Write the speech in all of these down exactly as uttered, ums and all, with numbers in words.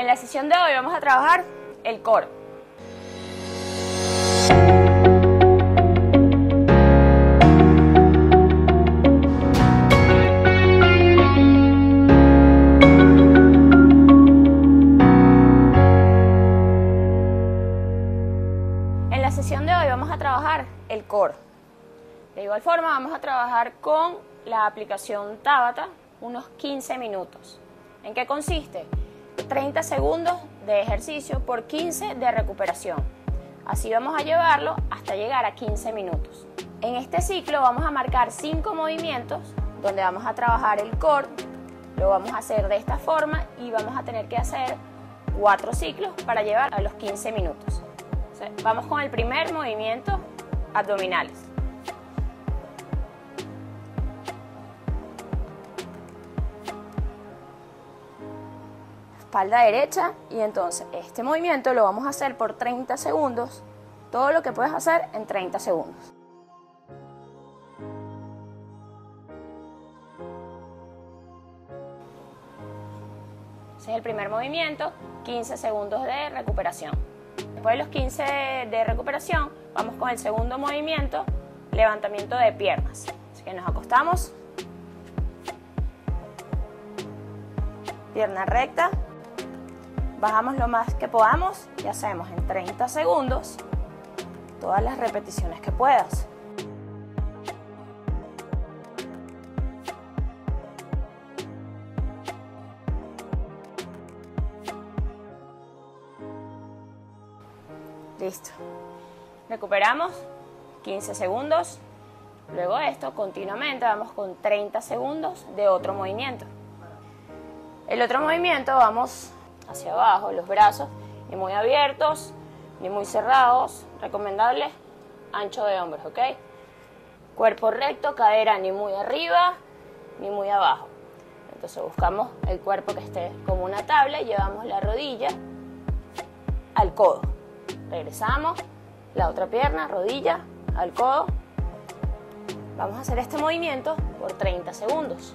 En la sesión de hoy vamos a trabajar el core. En la sesión de hoy vamos a trabajar el core. De igual forma vamos a trabajar con la aplicación Tabata unos quince minutos. ¿En qué consiste? treinta segundos de ejercicio por quince de recuperación. Así vamos a llevarlo hasta llegar a quince minutos. En este ciclo vamos a marcar cinco movimientos donde vamos a trabajar el core. Lo vamos a hacer de esta forma y vamos a tener que hacer cuatro ciclos para llevar a los quince minutos. Entonces, vamos con el primer movimiento, abdominales. Espalda derecha, y entonces este movimiento lo vamos a hacer por treinta segundos, todo lo que puedes hacer en treinta segundos. Ese es el primer movimiento, quince segundos de recuperación. Después de los quince de recuperación, vamos con el segundo movimiento, levantamiento de piernas. Así que nos acostamos, pierna recta. Bajamos lo más que podamos y hacemos en treinta segundos todas las repeticiones que puedas. Listo. Recuperamos quince segundos. Luego de esto, continuamente vamos con treinta segundos de otro movimiento. El otro movimiento vamos hacia abajo, los brazos ni muy abiertos ni muy cerrados, recomendable ancho de hombros, ¿ok? Cuerpo recto, cadera ni muy arriba ni muy abajo. Entonces buscamos el cuerpo que esté como una tabla y llevamos la rodilla al codo. Regresamos, la otra pierna, rodilla al codo. Vamos a hacer este movimiento por treinta segundos.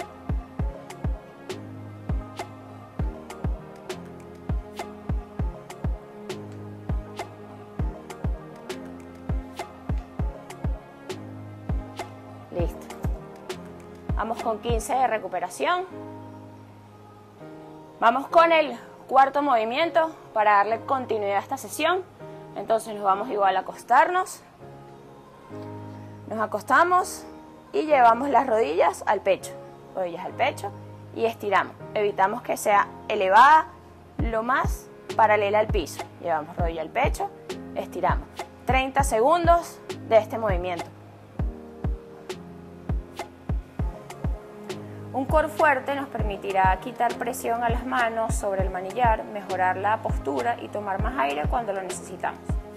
Listo. Vamos con quince de recuperación. Vamos con el cuarto movimiento para darle continuidad a esta sesión. Entonces nos vamos igual a acostarnos. Nos acostamos y llevamos las rodillas al pecho. Rodillas al pecho y estiramos. Evitamos que sea elevada lo más paralela al piso. Llevamos rodilla al pecho, estiramos. treinta segundos de este movimiento. Un core fuerte nos permitirá quitar presión a las manos sobre el manillar, mejorar la postura y tomar más aire cuando lo necesitamos.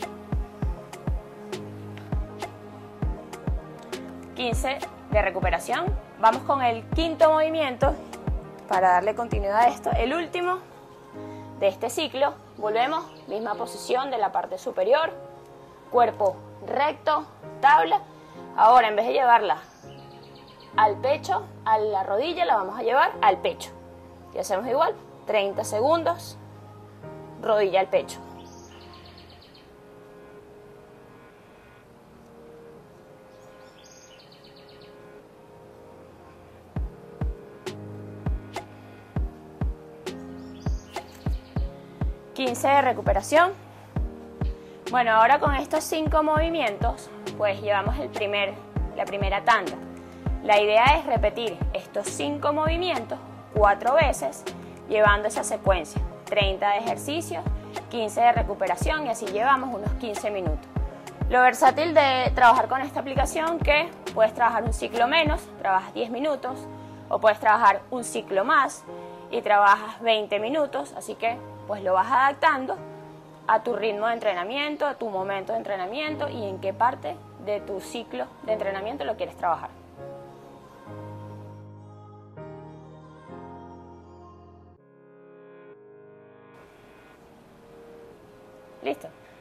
quince de recuperación. Vamos con el quinto movimiento para darle continuidad a esto. El último de este ciclo. Volvemos, misma posición de la parte superior. Cuerpo recto, tabla. Ahora en vez de llevarla al pecho, a la rodilla, la vamos a llevar al pecho. Y hacemos igual, treinta segundos, rodilla al pecho. quince de recuperación. Bueno, ahora con estos cinco movimientos, pues llevamos el primer, la primera tanda. La idea es repetir estos cinco movimientos cuatro veces, llevando esa secuencia, treinta de ejercicios, quince de recuperación y así llevamos unos quince minutos. Lo versátil de trabajar con esta aplicación que puedes trabajar un ciclo menos, trabajas diez minutos, o puedes trabajar un ciclo más y trabajas veinte minutos, así que pues lo vas adaptando a tu ritmo de entrenamiento, a tu momento de entrenamiento y en qué parte de tu ciclo de entrenamiento lo quieres trabajar. Listo.